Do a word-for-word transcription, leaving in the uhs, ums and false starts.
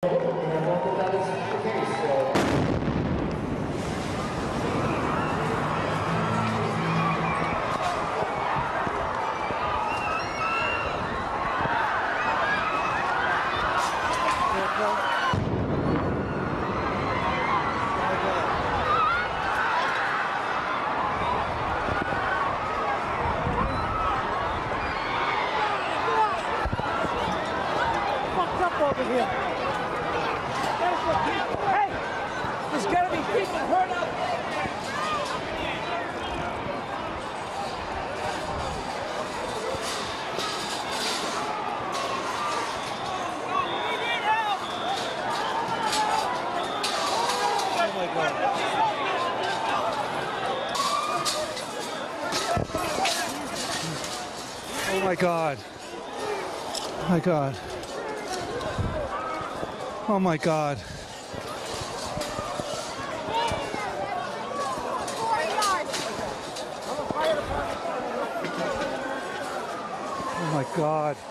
That is the case. So. Over here. There's the people. Hey, there's got to be people hurt up. Oh my God. Oh my God. Oh my God. Oh my God. Oh my God.